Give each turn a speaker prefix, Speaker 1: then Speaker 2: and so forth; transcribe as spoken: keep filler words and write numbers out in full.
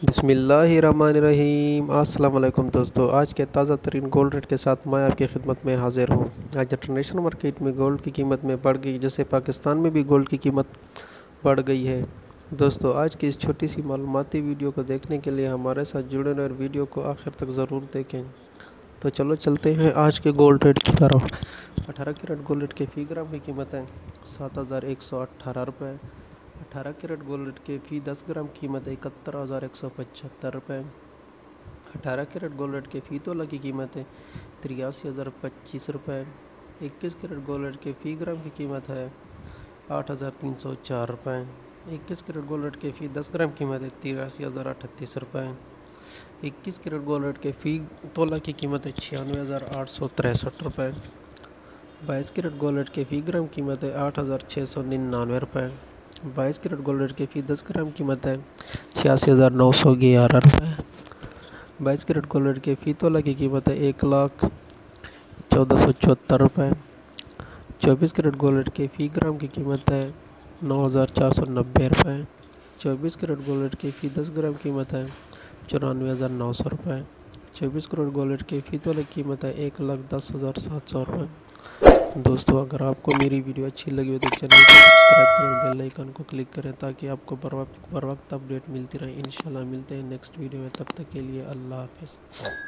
Speaker 1: बिस्मिल्लाहिर्रहमानिर्रहीम। अस्सलाम वालेकुम दोस्तों, आज के ताज़ा तरीन गोल्ड रेट के साथ मैं आपकी खिदमत में हाज़िर हूँ। आज इंटरनेशनल मार्केट में गोल्ड की कीमत में बढ़ गई, जैसे पाकिस्तान में भी गोल्ड की कीमत बढ़ गई है। दोस्तों, आज की इस छोटी सी मालूमाती वीडियो को देखने के लिए हमारे साथ जुड़े रहें और वीडियो को आखिर तक ज़रूर देखें। तो चलो चलते हैं आज के गोल्ड रेट की तरफ। अठारह कैरेट गोल्ड रेट के फ़ी ग्राम की कीमत है सात हज़ार एक सौ अट्ठारह रुपये। अठारह कैरेट गोल्ड रेट के फ़ी दस ग्राम कीमत है इकहत्तर हज़ार एक सौ पचहत्तर रुपये। अठारह कैरेट गोल्ड रेट के फ़ी तोला की कीमत है तिरासी हज़ार पच्चीस रुपये। इक्कीस कैरेट गोल्ड रेट के फ़ी ग्राम की कीमत है आठ हज़ार तीन सौ चार रुपये। इक्कीस कैरेट गोल्ड रेट के फ़ी दस ग्राम कीमत है तिरासी हज़ार अठतीस रुपये। इक्कीस कैरेट गोल्ड रेट के फ़ी तोला की कीमत है छियानवे हज़ार आठ सौ तिरसठ रुपये। बाईस कैरेट गोल्ड रेट के फ़ी ग्राम कीमत है आठ हज़ार छः सौ निन्यानवे रुपये। बाईस कैरेट गोल्ड रेट की फ़ी दस ग्राम कीमत है छियासी हज़ार नौ सौ ग्यारह रुपये। बाईस कैरेट गोल्ड रेट की फ़ी तोला की कीमत है एक लाख चौदह सौ चौहत्तर रुपये। चौबीस कैरेट गोल्ड रेट की फ़ी ग्राम की कीमत है नौ हज़ार चार सौ नब्बे रुपये। चौबीस कैरेट गोल्ड रेट की फ़ी दस ग्राम कीमत है चौरानवे हज़ार नौ सौ रुपये। चौबीस कैरेट गोल्ड रेट की फ़ी तोला की कीमत है एक लाख दस हज़ार सात सौ रुपये। दोस्तों, अगर आपको मेरी वीडियो अच्छी लगी हो तो चैनल को सब्सक्राइब करें, बेल आइकन को क्लिक करें ताकि आपको बर वक्त बर वक्त अपडेट मिलती रहे। इंशाल्लाह मिलते हैं नेक्स्ट वीडियो में, तब तक के लिए अल्लाह हाफ़िज़।